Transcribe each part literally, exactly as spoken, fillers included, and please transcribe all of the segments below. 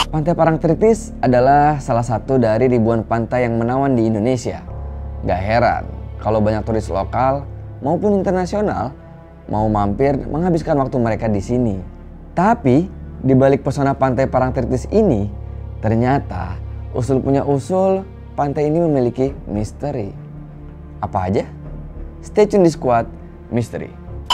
Pantai Parangtritis adalah salah satu dari ribuan pantai yang menawan di Indonesia. Gak heran kalau banyak turis lokal maupun internasional mau mampir menghabiskan waktu mereka di sini. Tapi di balik pesona Pantai Parangtritis ini, ternyata usul punya usul pantai ini memiliki misteri. Apa aja? Stay tune di Squad Misteri.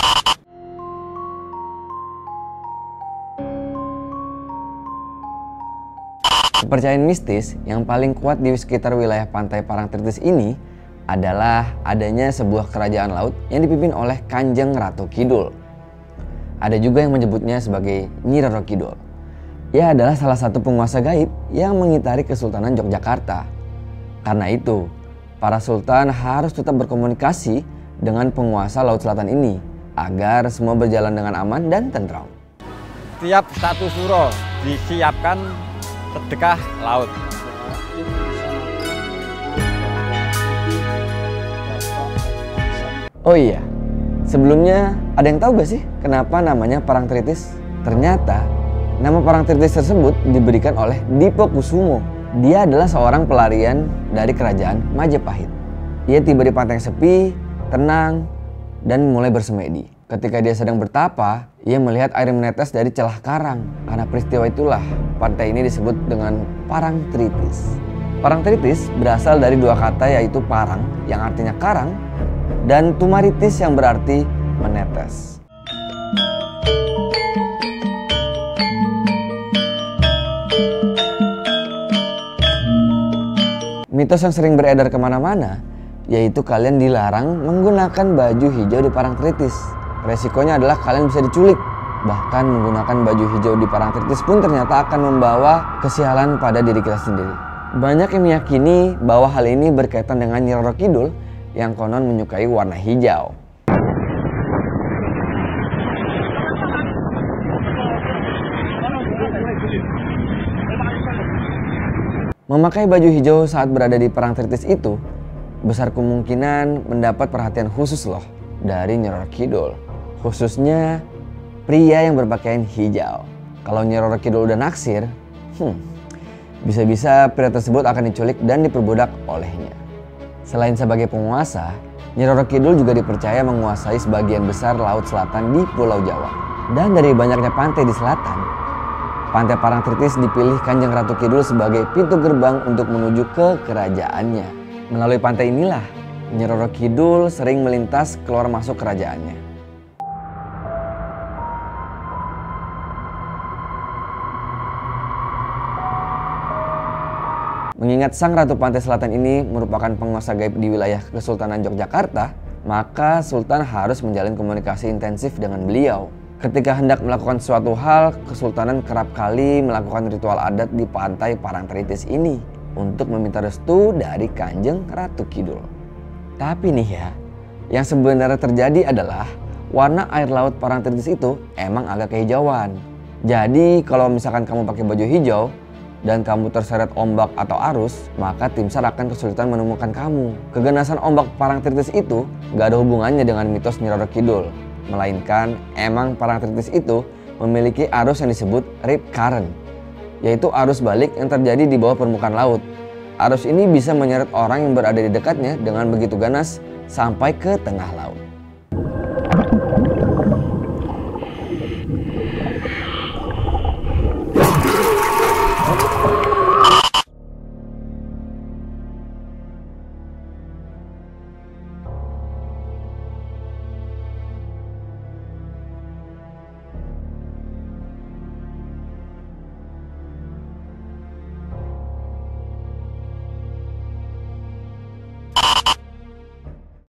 Kepercayaan mistis yang paling kuat di sekitar wilayah Pantai Parangtritis ini adalah adanya sebuah kerajaan laut yang dipimpin oleh Kanjeng Ratu Kidul. Ada juga yang menyebutnya sebagai Nyi Roro Kidul. Ia adalah salah satu penguasa gaib yang mengitari Kesultanan Yogyakarta. Karena itu, para sultan harus tetap berkomunikasi dengan penguasa Laut Selatan ini agar semua berjalan dengan aman dan tentram. Setiap satu suro disiapkan sedekah laut. Oh iya, sebelumnya ada yang tahu gak sih kenapa namanya Parangtritis? Ternyata nama Parangtritis tersebut diberikan oleh Dipo Kusumo. Dia adalah seorang pelarian dari kerajaan Majapahit. Ia tiba di pantai yang sepi, tenang, dan mulai bersemedi. Ketika dia sedang bertapa, ia melihat air menetes dari celah karang. Karena peristiwa itulah pantai ini disebut dengan Parangtritis. Parangtritis berasal dari dua kata, yaitu parang yang artinya karang dan tumaritis yang berarti menetes. Mitos yang sering beredar kemana-mana yaitu kalian dilarang menggunakan baju hijau di Parangtritis. Resikonya adalah kalian bisa diculik. Bahkan menggunakan baju hijau di Parangtritis pun ternyata akan membawa kesialan pada diri kita sendiri. Banyak yang meyakini bahwa hal ini berkaitan dengan Nyi Roro Kidul yang konon menyukai warna hijau. Memakai baju hijau saat berada di Parangtritis itu besar kemungkinan mendapat perhatian khusus loh dari Nyi Roro Kidul. Khususnya pria yang berpakaian hijau. Kalau Nyi Roro Kidul udah naksir, hmm, bisa-bisa pria tersebut akan diculik dan diperbudak olehnya. Selain sebagai penguasa, Nyi Roro Kidul juga dipercaya menguasai sebagian besar laut selatan di Pulau Jawa. Dan dari banyaknya pantai di selatan, Pantai Parangtritis dipilih Kanjeng Ratu Kidul sebagai pintu gerbang untuk menuju ke kerajaannya. Melalui pantai inilah, Nyi Roro Kidul sering melintas keluar masuk kerajaannya. Mengingat Sang Ratu Pantai Selatan ini merupakan penguasa gaib di wilayah Kesultanan Yogyakarta, maka Sultan harus menjalin komunikasi intensif dengan beliau. Ketika hendak melakukan suatu hal, Kesultanan kerap kali melakukan ritual adat di Pantai Parangtritis ini untuk meminta restu dari Kanjeng Ratu Kidul. Tapi nih ya, yang sebenarnya terjadi adalah warna air laut Parangtritis itu emang agak kehijauan. Jadi kalau misalkan kamu pakai baju hijau dan kamu terseret ombak atau arus, maka tim SAR akan kesulitan menemukan kamu. Keganasan ombak Parangtritis itu gak ada hubungannya dengan mitos Nyi Roro Kidul, melainkan emang Parangtritis itu memiliki arus yang disebut rip current, yaitu arus balik yang terjadi di bawah permukaan laut. Arus ini bisa menyeret orang yang berada di dekatnya dengan begitu ganas sampai ke tengah laut.